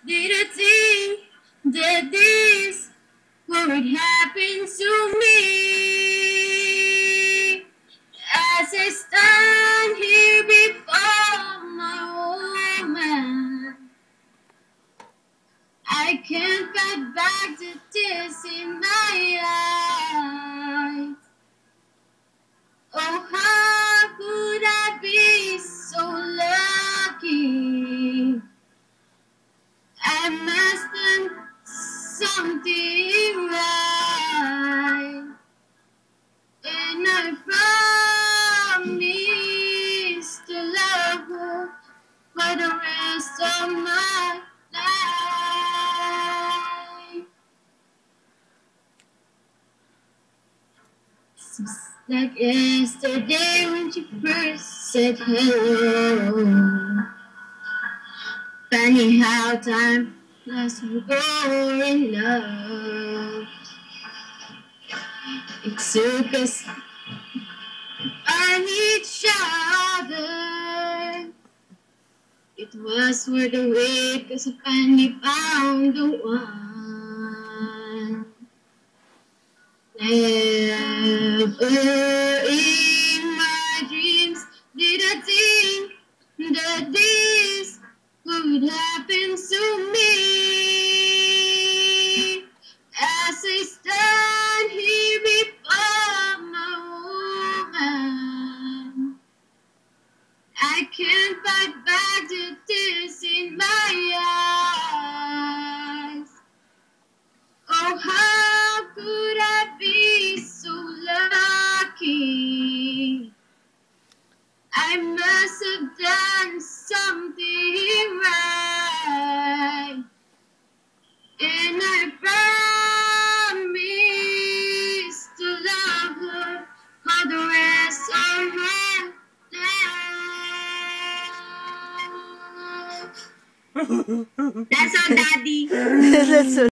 Didn't think that this would happen to me. As I stand here before my woman, I can't fight back the tears in my eyes. Oh, how could I be so lucky? I must have done something right, and I promise to love her for the rest of my life. Seems like yesterday when she first said hello. Funny how time flies when we're in love. It took us on each other. It was worth the wait, 'cause I finally found the one. Never in my dreams did I think that this would happen to me. As I stand here before my woman, I can't fight back the tears in my eyes. Oh, how could I be so lucky? I must have done something right, and I promise to love her for the rest of my life. That's all, Daddy. That's so